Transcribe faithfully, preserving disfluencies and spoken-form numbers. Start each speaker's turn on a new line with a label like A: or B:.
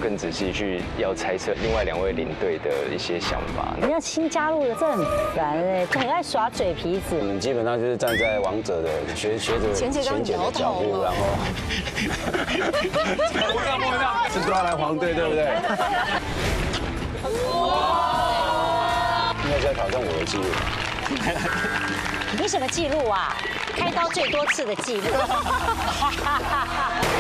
A: 更仔细去要猜测另外两位领队的一些想法。
B: 人家新加入的，这很烦哎，很爱耍嘴皮子。
C: 我们基本上就是站在王者的学学着
D: 钱姐刚
C: 的
D: 摇
C: 脚步，
D: 头了
C: 然后摸上摸上，是抓来黄队，对不对？应该是要挑战我的记录。
B: 你什么记录啊？开刀最多次的记录。